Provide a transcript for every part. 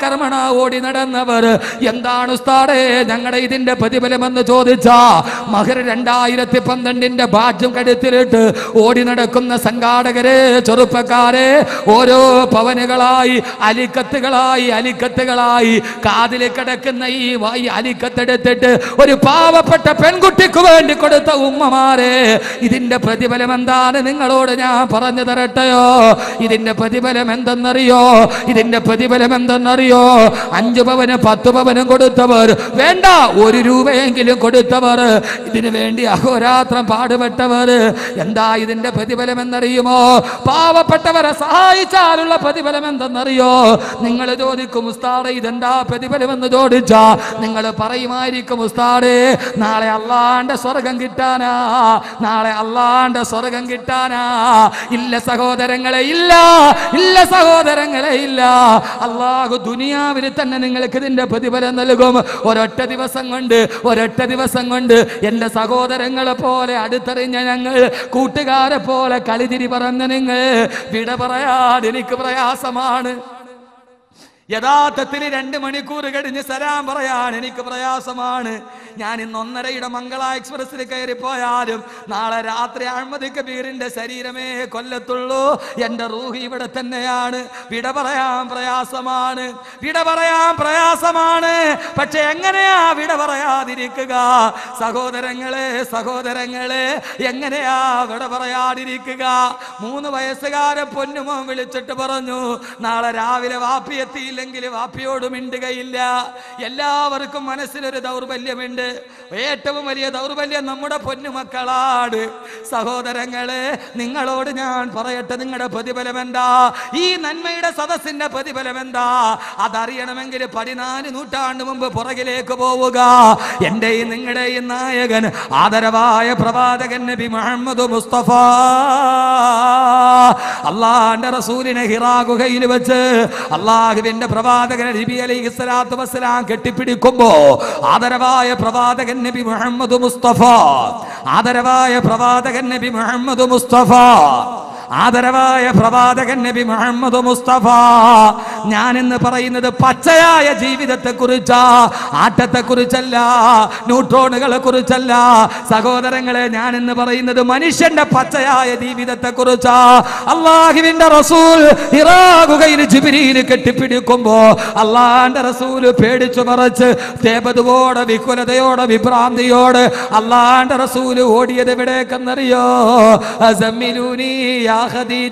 കർമ്മണ ഓടി നടന്നവർ. എന്താണ് ഉസ്താദേ ഞങ്ങളുടെ ഇതിന്റെ പ്രതിഫലമെന്ന് ചോദിച്ചാ, മഹർ 2012 ബാഡ്ജും കഴുത്തിലിട്ട് ഓടി നടക്കുന്ന സംഘാടകരെ, ചെറുപ്പക്കാരെ, ഓരോ പവനുകളായി അലിക്കത്തുകളായി കാതിൽ കിടക്കുന്ന ഈ അലിക്കത്തെടുത്തിട്ട് ഒരു പാവപ്പെട്ട പെൺകുട്ടിക്ക് വേണ്ടി കൊടുത്ത ഉമ്മമാരെ, ഇതിന്റെ പ്രതിഫലം എന്താണ് നിങ്ങളോട് ഞാൻ പറഞ്ഞു തരട്ടെയോ? ഇതിന്റെ പ്രതിഫലം എന്തെന്നറിയോ? 5 പവന് 10 പവനും കൊടുത്തവർ, വേണ്ട 1 രൂപയെങ്കിലും കൊടുത്തവർ, ഇതിനു വേണ്ടി അഹോരാത്രം പാടുപെട്ടവർ, എന്താ ഇതിന്റെ പ്രതിഫലം എന്നറിയുമോ? പാവപ്പെട്ടവരെ സഹായിച്ചാലുള്ള പ്രതിഫലം എന്തെന്നറിയോ? നിങ്ങൾ ചോദിക്കും ഉസ്താദേ ഇതെന്താ പ്രതിഫലം എന്ന് ചോദിച്ചാ നിങ്ങൾ പറയുമായിരിക്കും ഉസ്താദേ നാളെ അള്ളാന്റെ സ്വർഗം കിട്ടാനാ, ഇല്ല സഹോദരങ്ങളെ, ഇല്ല സഹോദരങ്ങളെ, ഇല്ല. അള്ളാഹു ദുനിയാവിൽ തന്നെ നിങ്ങൾക്ക് ഇതിന്റെ പ്രതിഫലം നൽകും. ഒരൊറ്റ ദിവസം കൊണ്ട് എന്റെ സഹോദരങ്ങളെ പോലെ അടുത്തറിഞ്ഞ ഞങ്ങൾ, കൂട്ടുകാരെ പോലെ കളിതിരി പറഞ്ഞ നിങ്ങൾ വിട പറയാൻ എനിക്ക് പ്രയാസമാണ്. യഥാർത്ഥത്തിൽ 2 മണിക്കൂർ കഴിഞ്ഞ് സലാം പറയാൻ എനിക്ക് പ്രയാസമാണ്. ഞാൻ ഇന്ന് 1:30 മംഗള എക്സ്പ്രസിൽ കയറിപ്പോയാലും നാളെ രാത്രി അഹമ്മദ് കബീറിന്റെ ശരീരമേ കൊല്ലത്തുള്ളൂ. എന്റെ റൂഹ് ഇവിടെ തന്നെയാണ്. വിട പറയാൻ പ്രയാസമാണ്. പക്ഷെ എങ്ങനെയാ വിട പറയാതിരിക്കുക? സഹോദരങ്ങളെ എങ്ങനെയാ വിട പറയാതിരിക്കുക? 3 വയസ്സുകാരെ പൊന്നുമോൻ വിളിച്ചിട്ട് പറഞ്ഞു, നാളെ രാവിലെ വാപ്പിയെത്തിയില്ല വാപ്പിയോട് മിണ്ടുകയില്ല. എല്ലാവർക്കും മനസ്സിലൊരു ദൗർബല്യമുണ്ട്. ഏറ്റവും വലിയ ദൗർബല്യം നമ്മുടെ പൊന്നുമക്കളാണ്. സഹോദരങ്ങളെ നിങ്ങളോട് ഞാൻ പറയട്ടെ, നിങ്ങളുടെ പ്രതിഫലം എന്താ? ഈ നന്മയുടെ സദസ്സിന്റെ പ്രതിഫലം എന്താ? അതറിയണമെങ്കിൽ 14 നൂറ്റാണ്ട് മുമ്പ് പുറകിലേക്ക് പോവുക. എന്റെയും നിങ്ങളുടെയും നായകൻ ആദരവായ പ്രവാചകൻ നബി മുഹമ്മദ് മുസ്തഫ അള്ളാന്റെ റസൂലിനെ ഹിറാ ഗുഹയിൽ വെച്ച് അള്ളാഹുവിന്റെ പ്രവാചകൻ നബി അലൈഹിസ്സലാത്തു വസ്സലാം കെട്ടിപ്പിടിക്കുമ്പോ ആദരവായ പ്രവാചകൻ നബി മുഹമ്മദ് മുസ്തഫ ഞാൻ ഇന്ന് പറയുന്നത് പച്ചയായ ജീവിതത്തെ കുറിച്ചാ, ആട്ടത്തെ കുറിച്ചല്ല, ന്യൂട്രോണുകളെ കുറിച്ചല്ല. സഹോദരങ്ങളെ ഞാൻ ഇന്ന് പറയുന്നത് മനുഷ്യന്റെ പച്ചയായ ജീവിതത്തെ കുറിച്ചാ. അള്ളാഹുവിന്റെ റസൂൽ ഹിറാ ഗുഹയിൽ ജിബ്രീൽ കെട്ടിപ്പിടിക്കുമ്പോ അള്ളാന്റെ റസൂല് പേടിച്ചു മറച്ച് തേപതുവോടെ, വികുലതയോടെ, വിഭ്രാന്തിയോടെ അള്ളാന്റെ റസൂല് ഓടിയത് എവിടേക്കെന്നറിയോ? അസമ്മിലൂനി യാ ഖദീജ,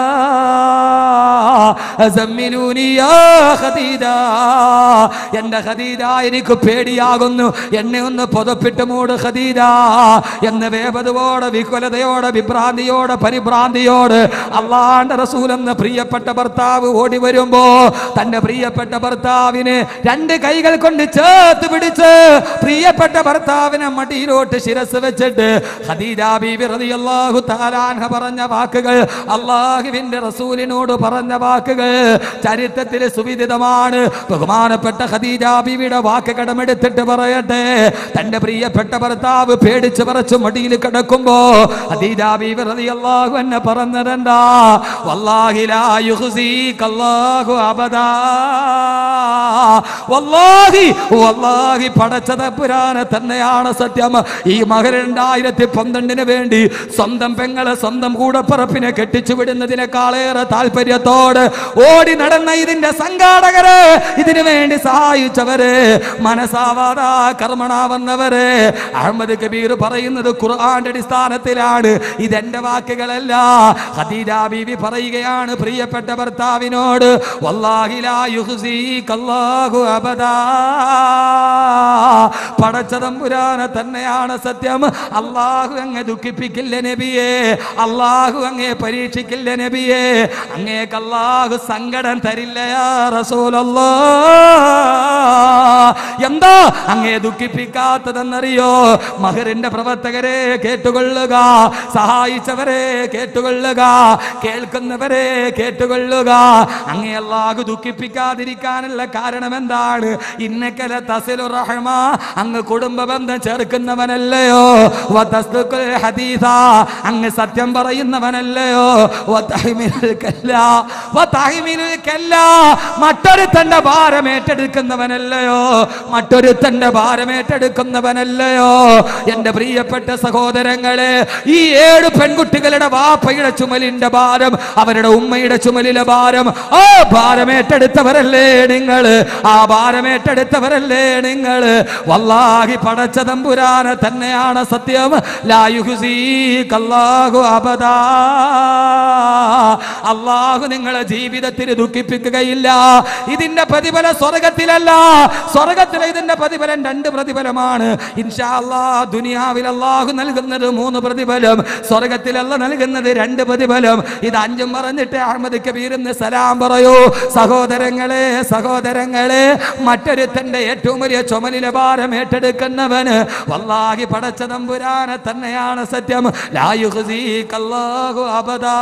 അസമ്മിലൂനി യാ ഖദീജ, എന്റെ ഖദീജ എനിക്ക് പേടിയാകുന്നു, എന്നെ ഒന്ന് പുതപ്പിട്ട് മൂട് ഖദീജ എന്ന് വേപതുവോടെ, വികുലതയോടെ, വിഭ്രാന്തിയോടെ, പരിഭ്രാന്തിയോടെ അള്ളാന്റെ റസൂൽ എന്ന പ്രിയപ്പെട്ട ഭർത്താവ് ഓടി വരുമ്പോ തന്റെ പ്രിയപ്പെട്ട ഭർത്താവിനെ 2 കൈകൾ കൊണ്ട് ചേർത്ത് പിടിച്ച് പ്രിയപ്പെട്ട ഭർത്താവിനെ മടിയിലോട്ട് ശിരസ് വെച്ചിട്ട് ഖദീജ ബീവി റളിയല്ലാഹു തആല അൻഹ പറഞ്ഞ വാക്കുകൾ, അള്ളാഹുവിന്റെ റസൂലിനോട് പറഞ്ഞ വാക്കുകൾ ചരിത്രത്തിൽ സുവിദിതമാണ്. ബഹുമാനപ്പെട്ട ഖദീജ ബീവിയുടെ വാക്ക് കടമെടുത്തിട്ട് പറയട്ടെ, തന്റെ പ്രിയപ്പെട്ട ഭർത്താവ് പേടിച്ച് പറച്ച് മടിയിൽ കിടക്കുമ്പോ ഖദീജ ബീവി റളിയല്ലാഹു അൻഹ പറഞ്ഞതെന്താ? വല്ലാഹി ലാ യുഖ്സീകല്ലാഹു അബദാ, വല്ലാഹി പടച്ച തമ്പുരാനെ തന്നെയാണ് സത്യം. ഈ മഹർ 2012 വേണ്ടി സ്വന്തം പെങ്ങളെ, സ്വന്തം കൂടപ്പറപ്പിനെ കെട്ടിച്ചു വിടുന്നതിനേക്കാളേറെ താല്പര്യത്തോട് ഓടി നടന്ന ഇതിന്റെ സംഘാടകരെ, ഇതിനു വേണ്ടി സഹായിച്ചവരെ, മനസാവാദ കർമ്മണാവന്നവരെ, അഹമ്മദ് കബീർ പറയുന്നത് ഖുർആന്റെ അടിസ്ഥാനത്തിലാണ്. ഇതെന്റെ വാക്കുകളല്ല. ഖദീജ ബീവി പറയുകയാണ് പ്രിയപ്പെട്ട ഭർത്താവിനോട്, വല്ലാഹി ലാ യുഖ്സീകല്ലാഹു അബദാ, പടച്ച തമ്പുരാനെ തന്നെയാണ് സത്യം. അല്ലാഹു അങ്ങേ ദുഃഖിപ്പിക്കില്ല നബിയേ, അല്ലാഹു അങ്ങേ പരീക്ഷിക്കില്ല നബിയേ, അങ്ങേക്ക് അല്ലാഹു സങ്കടം തരില്ല യാ റസൂലല്ലാഹ്. എന്താ അങ്ങേ ദുഃഖിപ്പിക്കാത്തതെന്നറിയോ? മഹറിന്റെ പ്രവർത്തകരെ കേട്ടുകൊള്ളുക, സഹായിച്ചവരെ കേട്ടുകൊള്ളുക, കേൾക്കുന്നവരെ കേട്ടുകൊള്ളുക. അങ്ങേ അല്ലാഹു ദുഃഖിപ്പിക്കാതിരിക്കാനുള്ള കാരണം എന്താണ്? ഇന്നകല തസിലു റഹ്മ, അങ്ങ് കുടുംബ ബന്ധം ചേർക്കുന്നവനല്ലയോ? വതസ്ദുഖുൽ ഹദീസ, അങ്ങ് സത്യം പറയുന്നവനല്ലയോ? വതഹ്മിലുൽ കല്ല ഭാരമില്ല. മറ്റൊരുത്തന്റെ ഭാരം ഏറ്റെടുക്കുന്നവനല്ലയോ, മറ്റൊരുത്തന്റെ ഭാരം ഏറ്റെടുക്കുന്നവനല്ലയോ. എന്റെ പ്രിയപ്പെട്ട സഹോദരങ്ങളെ, ഈ 7 പെൺകുട്ടികളുടെ വാപ്പയുടെ ചുമലിന്റെ ഭാരം, അവരുടെ ഉമ്മയുടെ ചുമലിലെ ഭാരം, ആ ഭാരം ഏറ്റെടുത്തവരല്ലേ നിങ്ങൾ? ആ ഭാരം ഏറ്റെടുത്തവരല്ലേ നിങ്ങൾ? വല്ലാഹി പടച്ച തമ്പുരാനെ തന്നെയാണ് സത്യം. ലാ യുഹ്സീകല്ലാഹു അബദാ. അല്ലാഹു നിങ്ങളെ ജീവിതത്തിൽ ദുഃഖിപ്പിക്കുകയില്ല. ഇതിന്റെ പ്രതിഫലം സ്വർഗത്തിലല്ല. സ്വർഗത്തിലെ ഇതിന്റെ പ്രതിഫലം 2 പ്രതിഫലമാണ്. ഇൻഷാ അല്ലാഹ് ദുനിയാവിൽ അല്ലാഹു നൽകുന്നത് 3 പ്രതിഫലം, സ്വർഗത്തിലല്ല നൽകുന്നത് 2 പ്രതിഫലം. ഇത് 5 പറഞ്ഞിട്ട് അഹ്മദ് കബീറിന് സലാം പറയൂ. സഹോദരങ്ങളെ, സഹോദരങ്ങളെ, മറ്റൊരുത്തന്റെ ഏറ്റവും വലിയ ചുമലിലെ ഭാരം ഏറ്റെടുക്കുന്നവന് വല്ലാഹി പടച്ച തമ്പുരാനെ തന്നെയാണ് സത്യം. ലാ യുഹ്സീകല്ലാഹു അബദാ.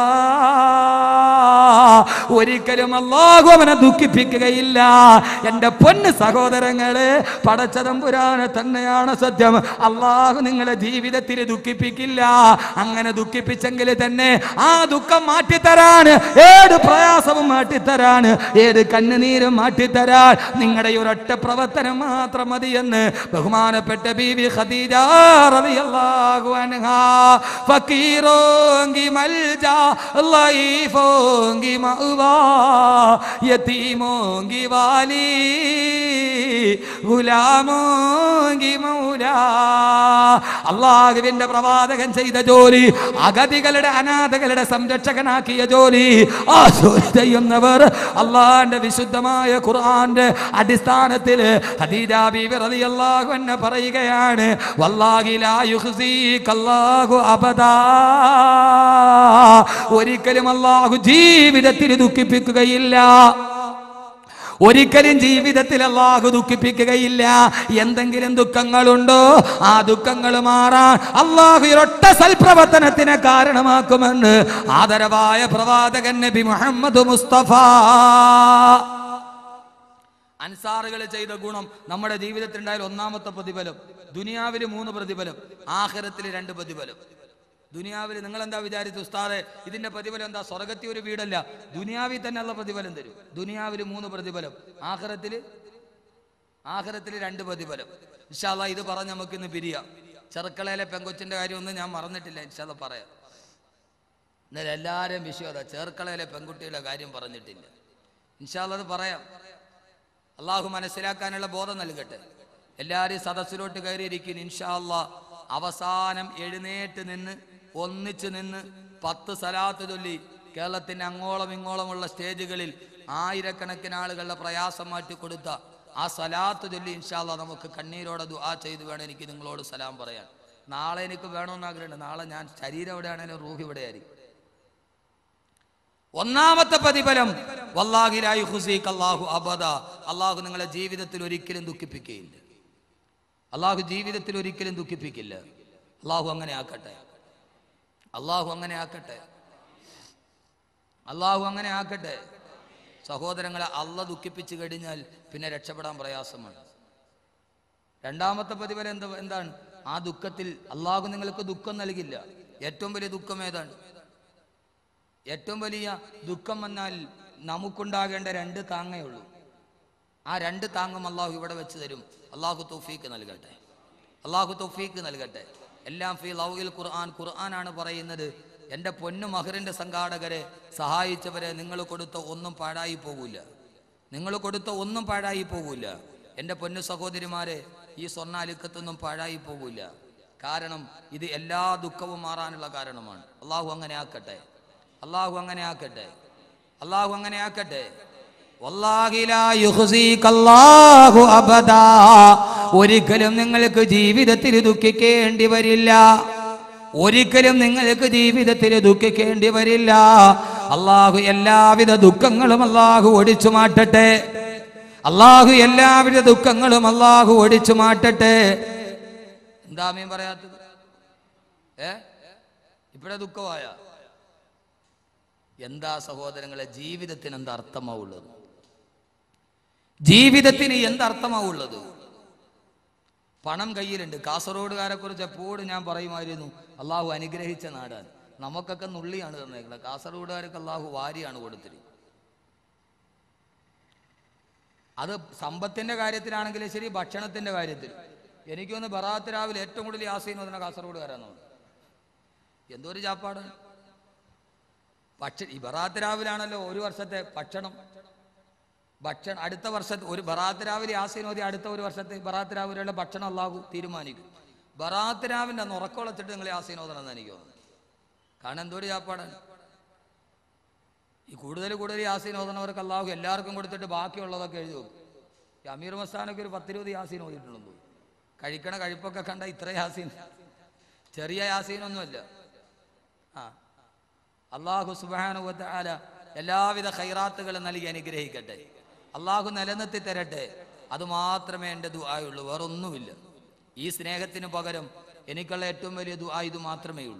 ഒരിക്കലും അല്ലാഹു അവനെ ദുഃഖിപ്പിക്കുകയില്ല. എന്റെ പൊന്ന് സഹോദരങ്ങളെ, പടച്ച തമ്പുരാനെ തന്നെയാണ് സത്യം. അല്ലാഹു നിങ്ങളെ ജീവിതത്തിൽ ദുഃഖിപ്പിക്കില്ല. അങ്ങനെ ദുഃഖിപ്പിച്ചെങ്കിൽ തന്നെ ആ ദുഃഖം മാറ്റിത്തരാൻ, ഏത് പ്രയാസവും മാറ്റിത്തരാൻ, ഏത് കണ്ണുനീരും മാറ്റിത്തരാൻ നിങ്ങളുടെ ഒരൊറ്റ പ്രവർത്തനം മാത്രം മതിയെന്ന് ബഹുമാനപ്പെട്ട ബീവി ഖദീജ റളിയല്ലാഹു അൻഹാ. ഫക്കീറോങ്കി മൽജാ ലൈഫോങ്കി മഅവാ യതീമോങ്കി വാലി ഗുലാമോങ്കി മൗലാ. അല്ലാഹുവിന്റെ പ്രവാചകൻ ചെയ്ത ജോലി, അഗതികളുടെ അനാഥകളുടെ സംരക്ഷകനാക്കിയ ജോലി, ആ ജോലി ചെയ്യുന്നവർ അല്ലാഹുവിന്റെ വിശുദ്ധമായ ഖുർആന്റെ അടിസ്ഥാനത്തിൽ ഖദീജ ബീവി റളിയല്ലാഹു അൻഹ പറയുകയാണ്, വല്ലാഹി ലാ യുഹ്സീകല്ലാഹു അബദാ. ഒരിക്കലും അല്ലാഹു ജീവിതത്തിൽ ദുഃഖിപ്പിക്കുകയില്ല. ഒരിക്കലും ജീവിതത്തിൽ അല്ലാഹു ദുഃഖിപ്പിക്കുകയില്ല. എന്തെങ്കിലും ദുഃഖങ്ങളുണ്ടോ ആ ദുഃഖങ്ങൾ മാറാൻ അല്ലാഹു ഒരൊറ്റ സൽപ്രവർത്തനത്തിന് കാരണമാക്കുമെന്ന് ആദരവായ പ്രവാചകൻ നബി മുഹമ്മദ് മുസ്തഫ. അൻസാറുകൾ ചെയ്ത ഗുണം നമ്മുടെ ജീവിതത്തിൽ ഉണ്ടായാൽ 1ാമത്തെ പ്രതിഫലം. ദുനിയാവിൽ 3 പ്രതിഫലം, ആഖിറത്തിൽ 2 പ്രതിഫലം. ദുനിയാവിൽ നിങ്ങൾ എന്താ വിചാരിച്ചു ഉസ്താദെ, ഇതിന്റെ പ്രതിഫലം എന്താ? സ്വർഗത്തിൽ ഒരു വീടല്ല, ദുനിയാവിൽ തന്നെ ഉള്ള പ്രതിഫലം തരും. ദുനിയാവിൽ 3 പ്രതിഫലം, ആഖിറത്തിൽ 2 പ്രതിഫലം. ഇൻഷാ അല്ലാഹ് ഇത് പറഞ്ഞ് നമുക്ക് ഇന്ന് പിരിയാം. ചെറുക്കളയിലെ പെങ്കൊച്ചിന്റെ കാര്യമൊന്നും ഞാൻ മറന്നിട്ടില്ല, ഇൻഷാ അല്ലാഹ് പറയാം. എന്നാലും എല്ലാവരെയും വിഷയം അതാ, ചെറുക്കളയിലെ പെൺകുട്ടിയുടെ കാര്യം പറഞ്ഞിട്ടില്ല. ഇൻഷാ അല്ലാഹ് അത് പറയാം. അള്ളാഹു മനസ്സിലാക്കാനുള്ള ബോധം നൽകട്ടെ. എല്ലാവരും സദസ്സിലോട്ട് കയറിയിരിക്കും. ഇൻഷാ അല്ലാഹ് അവസാനം എഴുന്നേറ്റ് നിന്ന് ഒന്നിച്ച് നിന്ന് 10 സലാത്ത് ചൊല്ലി കേരളത്തിന്റെ അങ്ങോളം ഇങ്ങോളമുള്ള സ്റ്റേജുകളിൽ ആയിരക്കണക്കിന് ആളുകളുടെ പ്രയാസം മാറ്റി കൊടുത്ത ആ സലാത്ത് ചൊല്ലി ഇൻഷാ അല്ലാഹ് നമുക്ക് കണ്ണീരോടെ ദുആ ചെയ്ത് വേണം എനിക്ക് നിങ്ങളോട് സലാം പറയാൻ. നാളെ എനിക്ക് വേണമെന്ന് ആഗ്രഹമുണ്ട്. നാളെ ഞാൻ ശരീരം എവിടെയാണെങ്കിലും റൂഹ് ഇവിടെ ആയിരിക്കും. 1ാമത്തെ പ്രതിഫലം, വല്ലാഹി ലാ യുഹ്സീകല്ലാഹു അബദാ. അല്ലാഹു നിങ്ങളെ ജീവിതത്തിൽ ഒരിക്കലും ദുഃഖിപ്പിക്കുകയില്ല. അല്ലാഹു ജീവിതത്തിൽ ഒരിക്കലും ദുഃഖിപ്പിക്കില്ല. അല്ലാഹു അങ്ങനെ ആക്കട്ടെ. അല്ലാഹു അങ്ങനെ ആക്കട്ടെ. അല്ലാഹു അങ്ങനെ ആക്കട്ടെ. സഹോദരങ്ങളെ, അള്ളാഹ് ദുഃഖിപ്പിച്ചു കഴിഞ്ഞാൽ പിന്നെ രക്ഷപ്പെടാൻ പ്രയാസമാണ്. 2ാമത്തെ പ്രതിഫലം എന്താണ്? ആ ദുഃഖത്തിൽ അല്ലാഹു നിങ്ങൾക്ക് ദുഃഖം നൽകില്ല. ഏറ്റവും വലിയ ദുഃഖം ഏതാണ്? ഏറ്റവും വലിയ ദുഃഖം വന്നാൽ നമുക്കുണ്ടാകേണ്ട 2 താങ്ങേ ഉള്ളൂ. ആ 2 താങ്ങും അല്ലാഹു ഇവിടെ വെച്ച് തരും. അല്ലാഹു തൗഫീഖ് നൽകട്ടെ. അല്ലാഹു തൗഫീഖ് നൽകട്ടെ. എല്ലാം ഫീ ലൗഹിൽ ഖുർആൻ. ഖുർആനാണ് പറയുന്നത്, എൻ്റെ പൊന്നു മഹറിൻ്റെ സംഘാടകരെ, സഹായിച്ചവരെ, നിങ്ങൾ കൊടുത്ത ഒന്നും പാഴായി പോകൂല. നിങ്ങൾ കൊടുത്ത ഒന്നും പാഴായി പോകൂല. എൻ്റെ പൊന്നു സഹോദരിമാരെ, ഈ സ്വർണ്ണാലിക്കത്തൊന്നും പാഴായി പോകൂല. കാരണം ഇത് എല്ലാ ദുഃഖവും മാറാനുള്ള കാരണമാണ്. അല്ലാഹു അങ്ങനെ ആക്കട്ടെ. അല്ലാഹു അങ്ങനെ ആക്കട്ടെ. അല്ലാഹു അങ്ങനെ ആക്കട്ടെ. വല്ലാഹി ലാ യുഹ്സീകല്ലാഹു അബദാ. ഒരിക്കലും നിങ്ങൾക്ക് ജീവിതത്തിൽ ദുഃഖിക്കേണ്ടി വരില്ല. ഒരിക്കലും നിങ്ങൾക്ക് ജീവിതത്തിൽ ദുഃഖിക്കേണ്ടി വരില്ല. അല്ലാഹു എല്ലാവിധ ദുഃഖങ്ങളും അല്ലാഹു ഒടിച്ചു മാറ്റട്ടെ. അല്ലാഹു എല്ലാവിധ ദുഃഖങ്ങളും അല്ലാഹു ഒടിച്ചു മാറ്റട്ടെ. എന്താ ആമീൻ പറയാത്തത്? ഇപ്പഴേ ദുഃഖമായ എന്താ സഹോദരങ്ങളെ? ജീവിതത്തിന് എന്താ അർത്ഥമാവുള്ളത്? ജീവിതത്തിന് എന്തർത്ഥമാവുള്ളത്? പണം കയ്യിലുണ്ട്. കാസർഗോഡുകാരെ കുറിച്ച് എപ്പോഴും ഞാൻ പറയുമായിരുന്നു, അള്ളാഹു അനുഗ്രഹിച്ച നാടാണ്. നമുക്കൊക്കെ നുള്ളിയാണ് തന്നേക്കുന്നത്. കാസർഗോഡുകാർക്ക് അള്ളാഹു വാരിയാണ് കൊടുത്തിരിക്കുന്നത്. അത് സമ്പത്തിൻ്റെ കാര്യത്തിലാണെങ്കിലും ശരി, ഭക്ഷണത്തിൻ്റെ കാര്യത്തിൽ. എനിക്കൊന്ന് ബറാത്ത് രാവിലെ ഏറ്റവും കൂടുതൽ യാസീൻ ഓതുന്ന കാസർഗോഡ് വരാമെന്നാണ്. എന്തോ ഒരു ചാപ്പാടാണ്. ഈ ബറാത്ത് രാവിലാണല്ലോ ഒരു വർഷത്തെ ഭക്ഷണം. അടുത്ത വർഷത്തെ ഒരു ബറാത്ത് രാവിലെ യാസീൻ ഓതി അടുത്ത ഒരു വർഷത്തെ ബറാത്ത് രാവിലെയുള്ള ഭക്ഷണം അല്ലാഹു തീരുമാനിക്കും. ബറാത്ത് രാവിലെ അന്ന് ഉറക്കമുളച്ചിട്ട് നിങ്ങൾ യാസീൻ ഓതണമെന്ന് എനിക്ക് തോന്നുന്നു. കാരണം എന്തോ ഒരു ചാപ്പാടാണ്. ഈ കൂടുതൽ യാസീൻ ഓതണവർക്ക് അല്ലാഹു എല്ലാവർക്കും കൊടുത്തിട്ട് ബാക്കിയുള്ളതൊക്കെ എഴുതി നോക്കും. ഈ അമീർ മസ്താനൊക്കെ ഒരു 10-20 യാസീൻ ഓതിയിട്ടുണ്ടെന്ന്. കഴിക്കണ കഴിപ്പൊക്കെ കണ്ട ഇത്ര യാസീൻ, ചെറിയ യാസീനൊന്നുമല്ല. അല്ലാഹു സുബ്ഹാനഹു വ തആല എല്ലാവിധ ഖൈറാത്തുകളും നൽകി അനുഗ്രഹിക്കട്ടെ. അല്ലാഹു നിലനിർത്തി തരട്ടെ. അതുമാത്രമേ എൻ്റെ ദുആയുള്ളൂ, വേറൊന്നുമില്ല. ഈ സ്നേഹത്തിന് പകരം എനിക്കുള്ള ഏറ്റവും വലിയ ദുആ ഇത് മാത്രമേ ഉള്ളൂ.